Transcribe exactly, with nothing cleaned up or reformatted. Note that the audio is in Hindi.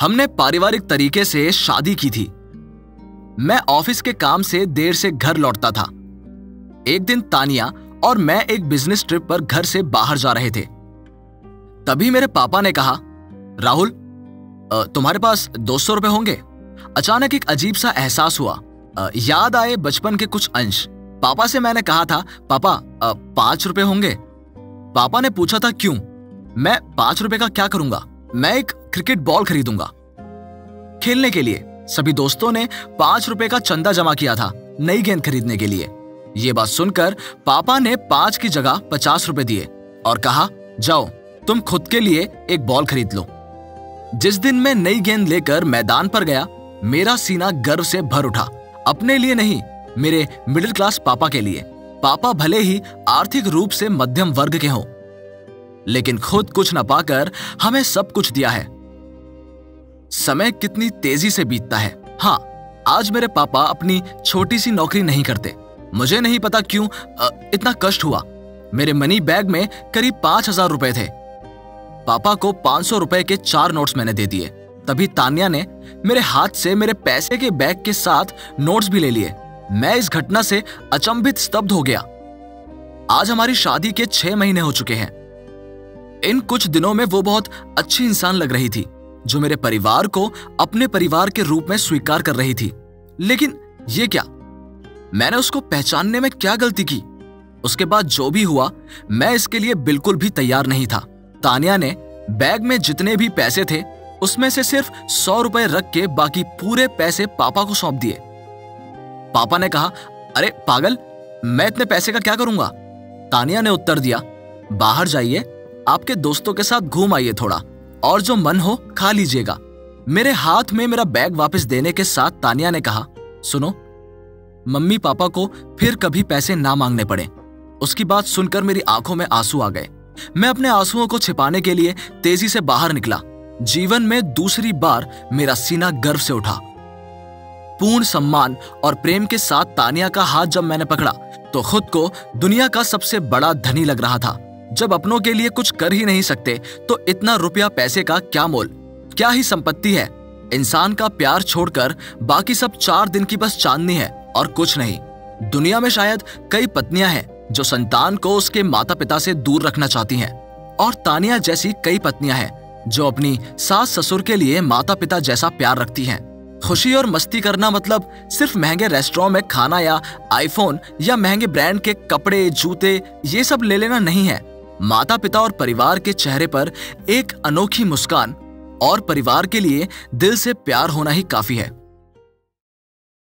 हमने पारिवारिक तरीके से शादी की थी। मैं ऑफिस के काम से देर से घर लौटता था। एक दिन तानिया और मैं एक बिजनेस ट्रिप पर घर से बाहर जा रहे थे। तभी मेरे पापा ने कहा, राहुल तुम्हारे पास दो सौ रुपए होंगे? अचानक एक अजीब सा एहसास हुआ। याद आए बचपन के कुछ अंश। पापा से मैंने कहा था, पापा पांच रुपए होंगे? पापा ने पूछा था, क्यों? मैं पांच रुपए का क्या करूंगा? मैं एक क्रिकेट बॉल खरीदूंगा खेलने के लिए। सभी दोस्तों ने पांच रुपए का चंदा जमा किया था नई गेंद खरीदने के लिए। ये बात सुनकर पापा ने पांच की जगह पचास रुपए दिए और कहा, जाओ तुम खुद के लिए एक बॉल खरीद लो। जिस दिन मैं नई गेंद लेकर मैदान पर गया, मेरा सीना गर्व से भर उठा। अपने लिए नहीं, मेरे मिडिल क्लास पापा के लिए। पापा भले ही आर्थिक रूप से मध्यम वर्ग के हों, लेकिन खुद कुछ न पाकर हमें सब कुछ दिया है। समय कितनी तेजी से बीतता है। हाँ, आज मेरे पापा अपनी छोटी सी नौकरी नहीं करते। मुझे नहीं पता क्यों इतना कष्ट हुआ। मेरे मनी बैग में करीब पांच हजार रुपए थे। पापा को पांच सौ रुपए के चार नोट्स मैंने दे दिए। तभी तान्या ने मेरे हाथ से मेरे पैसे के बैग के साथ नोट्स भी ले लिए। मैं इस घटना से अचंभित स्तब्ध हो गया। आज हमारी शादी के छह महीने हो चुके हैं। इन कुछ दिनों में वो बहुत अच्छी इंसान लग रही थी, जो मेरे परिवार को अपने परिवार के रूप में स्वीकार कर रही थी। लेकिन ये क्या? मैंने उसको पहचानने में क्या गलती की? उसके बाद जो भी हुआ, मैं इसके लिए बिल्कुल भी तैयार नहीं था। तान्या ने बैग में जितने भी पैसे थे, उसमें से सिर्फ सौ रुपए रख के बाकी पूरे पैसे पापा को सौंप दिए। पापा ने कहा, अरे पागल, मैं इतने पैसे का क्या करूंगा? तान्या ने उत्तर दिया, बाहर जाइए, आपके दोस्तों के साथ घूम आइए थोड़ा, और जो मन हो खा लीजिएगा। मेरे हाथ में मेरा बैग वापस देने के साथ तान्या ने कहा, सुनो, मम्मी पापा को फिर कभी पैसे ना मांगने पड़े। उसकी बात सुनकर मेरी आंखों में आंसू आ गए। मैं अपने आंसुओं को छिपाने के लिए तेजी से बाहर निकला। जीवन में दूसरी बार मेरा सीना गर्व से उठा। पूर्ण सम्मान और प्रेम के साथ तान्या का हाथ जब मैंने पकड़ा, तो खुद को दुनिया का सबसे बड़ा धनी लग रहा था। जब अपनों के लिए कुछ कर ही नहीं सकते, तो इतना रुपया पैसे का क्या मोल, क्या ही संपत्ति है। इंसान का प्यार छोड़कर बाकी सब चार दिन की बस चांदनी है और कुछ नहीं। दुनिया में शायद कई पत्नियां हैं जो संतान को उसके माता पिता से दूर रखना चाहती हैं, और तान्या जैसी कई पत्नियां हैं जो अपनी सास ससुर के लिए माता पिता जैसा प्यार रखती हैं। खुशी और मस्ती करना मतलब सिर्फ महंगे रेस्टोरेंट में खाना या आईफोन या महंगे ब्रांड के कपड़े जूते ये सब ले लेना नहीं है। माता पिता और परिवार के चेहरे पर एक अनोखी मुस्कान और परिवार के लिए दिल से प्यार होना ही काफी है।